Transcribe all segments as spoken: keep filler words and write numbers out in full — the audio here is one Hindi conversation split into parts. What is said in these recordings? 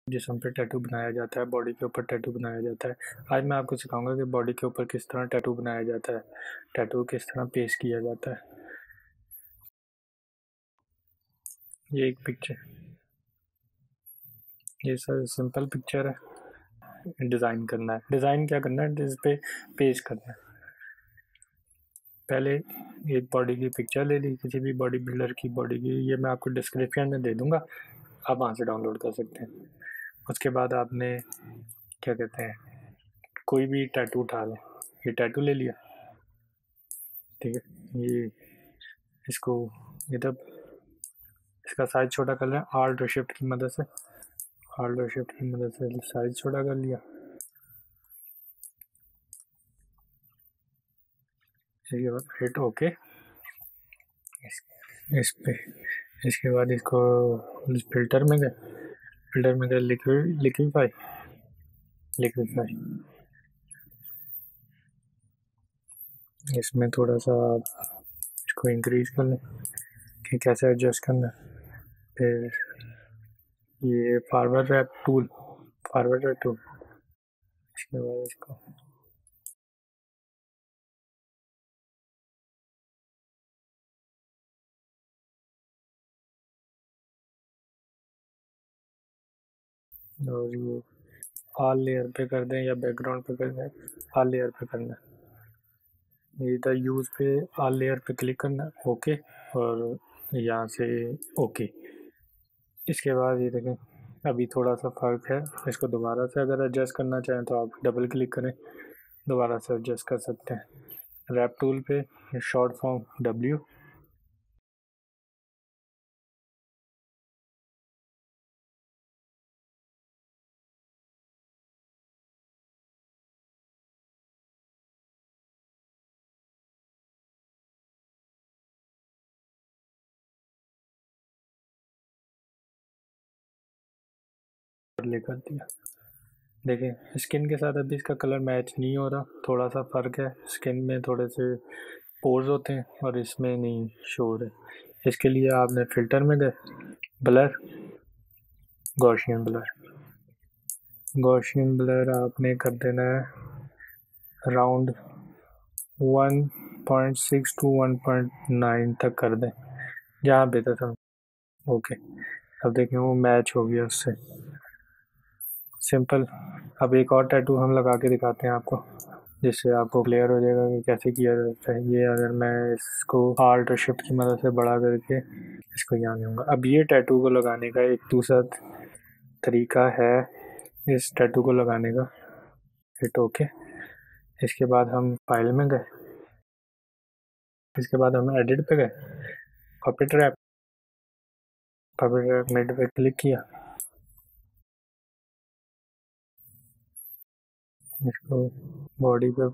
जिस्म पे टैटू बनाया जाता है, बॉडी के ऊपर टैटू बनाया जाता है। आज मैं आपको सिखाऊंगा कि बॉडी के ऊपर किस तरह टैटू बनाया जाता है, टैटू किस तरह पेश किया जाता है। ये एक पिक्चर, ये सर सिंपल पिक्चर है। डिज़ाइन करना है, डिज़ाइन क्या करना है, इस पे पेश करना है। पहले एक बॉडी की पिक्चर ले ली, किसी भी बॉडी बिल्डर की बॉडी की, ये मैं आपको डिस्क्रिप्शन में दे दूंगा, आप वहाँ से डाउनलोड कर सकते हैं। उसके बाद आपने क्या कहते हैं, कोई भी टैटू उठा लें। ये टैटू ले लिया, ठीक है। ये इसको इधर इसका साइज छोटा कर लें, आल्ट और शिफ्ट की मदद से, आल्ट और शिफ्ट की मदद से साइज छोटा कर लिया। इसके बाद हिट ओके, इस, इस पे इसके बाद इसको फिल्टर में गए, फिल्टर में गए लिक्विड लिक्विफाई लिक्विफाई इसमें थोड़ा सा इसको इंक्रीज कर लें कि कैसे एडजस्ट करना है। फिर ये forward warp tool, forward warp tool इसके बाद इसको और ये ऑल लेयर पे कर दें या बैकग्राउंड पे कर दें, ऑल लेयर पे करना है। इधर यूज़ पे ऑल लेयर पे क्लिक करना है, ओके, और यहाँ से ओके। इसके बाद ये देखें अभी थोड़ा सा फ़र्क है, इसको दोबारा से अगर एडजस्ट करना चाहें तो आप डबल क्लिक करें, दोबारा से एडजस्ट कर सकते हैं। रैप टूल पे शॉर्ट फॉर्म डब्ल्यू, लेकर दिया। देखिए स्किन के साथ अभी इसका कलर मैच नहीं हो रहा, थोड़ा सा फ़र्क है, स्किन में थोड़े से पोर्स होते हैं और इसमें नहीं शो हो रहे। इसके लिए आपने फ़िल्टर में गए, blur, Gaussian blur, Gaussian blur आपने कर देना है around one point six to one point nine तक कर दें, जहाँ बेहतर था। ओके, अब देखें वो मैच हो गया उससे, सिंपल। अब एक और टैटू हम लगा के दिखाते हैं आपको, जिससे आपको क्लियर हो जाएगा कि कैसे किया जाता है। ये अगर मैं इसको आल्ट और शिफ्ट की मदद से बड़ा करके इसको यहाँ लूँगा। अब ये टैटू को लगाने का एक दूसरा तरीका है, इस टैटू को लगाने का। हिट ओके, इसके बाद हम फाइल में गए, इसके बाद हम एडिट पे गए, puppet warp, puppet warp mid पे क्लिक किया, इसको बॉडी पे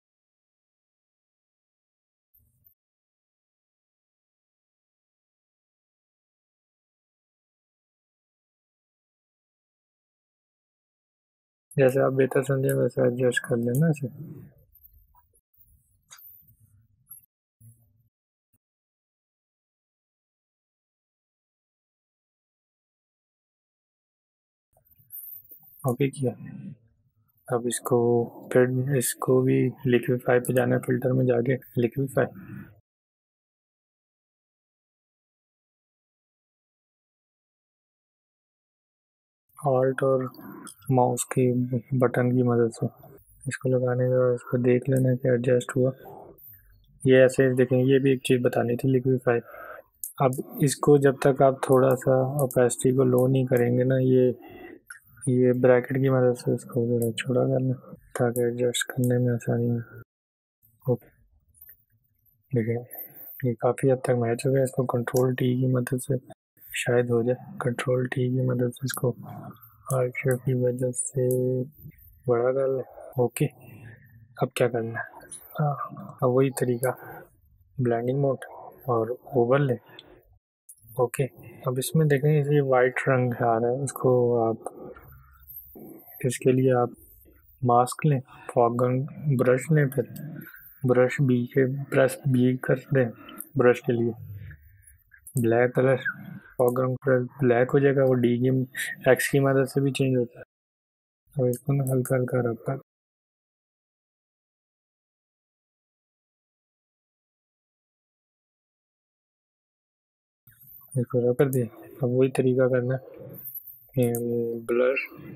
जैसे आप बेहतर समझे वैसे एडजस्ट कर लेना इसे। ओके किया, अब इसको फिर इसको भी लिक्विफाई पे जाना है, फिल्टर में जाके लिक्विफाई, ऑल्ट और माउस की बटन की मदद से इसको लगाने का, इसको देख लेना कि एडजस्ट हुआ। ये ऐसे देखें, ये भी एक चीज़ बतानी थी लिक्विफाई। अब इसको जब तक आप थोड़ा सा ओपेसिटी को लो नहीं करेंगे ना, ये ये ब्रैकेट की मदद से इसको ज़रा छोटा करना ताकि एडजस्ट करने में आसानी हो। ओके, देखिए ये काफ़ी हद तक मैच हो गया। इसको कंट्रोल टी की मदद से शायद हो जाए, कंट्रोल टी की मदद से इसको आर्चर की वजह से बड़ा कर ले। ओके, अब क्या करना है, हाँ अब वही तरीका, ब्लेंडिंग मोड और ओवरले। ओके, अब इसमें देखें ये वाइट रंग आ रहा है, इसको आप इसके लिए आप मास्क लें, फॉगन ब्रश लें, फिर ब्रश बी के प्रेस बी कर दें ब्रश के लिए, black colour foreground colour black हो जाएगा, वो डी की एक्स की मदद से भी चेंज होता है। अब इसको ना हल्का हल्का रखकर इसको रख कर दिया। अब वही तरीका करना है, blur,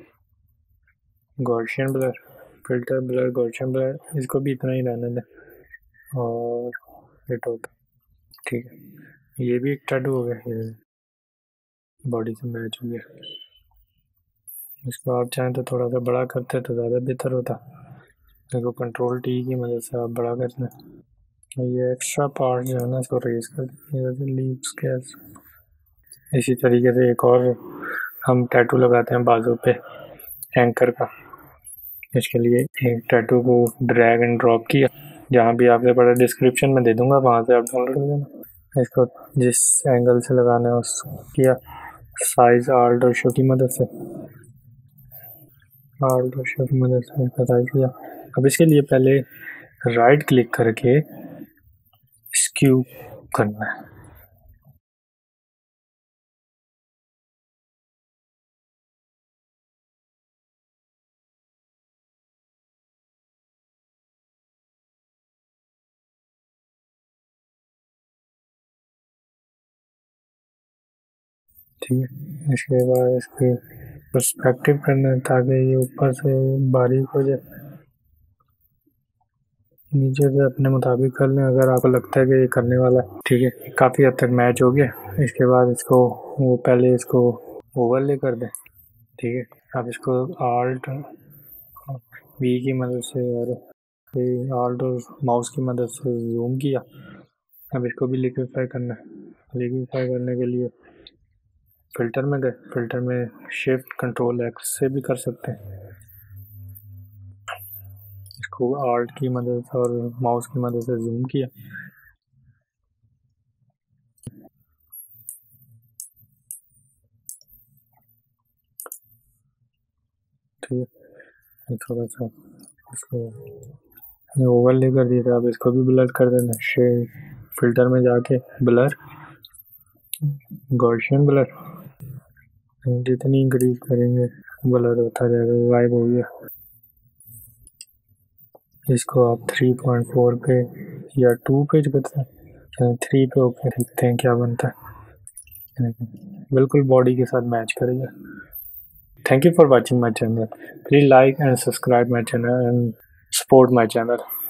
Gaussian blur, filter blur, Gaussian blur, इसको भी इतना ही रहने दें और हिट होता। ठीक है, ये भी एक टैटू हो गया, ये बॉडी से मैच हो गया। इसको आप चाहें तो थोड़ा सा बड़ा करते तो ज़्यादा बेहतर होता। देखो कंट्रोल टी की मदद से आप बड़ा कर लें। ये एक्स्ट्रा पार्ट जो है ना इसको रेज कर दें, लीव्स कैस। इसी तरीके से एक और हम टैटू लगाते हैं बाजू पे एंकर का। इसके लिए एक टैटू को ड्रैग एंड ड्रॉप किया, जहाँ भी आपने पढ़ा डिस्क्रिप्शन में दे दूंगा, वहाँ से आप डाउनलोड कर लेना। इसको जिस एंगल से लगाना है उस किया, साइज आल्ट और शो की मदद से, आल्ट और शो की मदद से इसका साइज किया। अब इसके लिए पहले राइट क्लिक करके स्क्यू करना है। ठीक है, इसके बाद इसके पर्सपेक्टिव करना है ताकि ये ऊपर से बारीक हो जाए, नीचे से अपने मुताबिक कर लें अगर आपको लगता है कि ये करने वाला है। ठीक है, काफ़ी हद तक मैच हो गया। इसके बाद इसको वो पहले इसको ओवरले कर दें। ठीक है, अब इसको आल्ट वी की मदद से और आल्ट और माउस की मदद से जूम किया। अब इसको भी लिक्विफाई करना है। लिक्विफाई करने के लिए फिल्टर में गए, फिल्टर में शिफ्ट कंट्रोल एक्स से भी कर सकते हैं। इसको आल्ट की मदद से और माउस की मदद से जूम किया। ठीक है, थोड़ा सा इसको ओवरले कर दिया था। अब इसको भी ब्लर कर देना। शेड फिल्टर में जाके ब्लर, गॉसियन ब्लर, जितनी इंक्रीज करेंगे ब्लर होता जाएगा। वाइब हो गया। इसको आप थ्री पॉइंट फोर पे या टू पे करते हैं, थ्री पे ओके, देखते हैं क्या बनता है। बिल्कुल बॉडी के साथ मैच करेगा। Thank you for watching my channel. Please like and subscribe my channel and support my channel.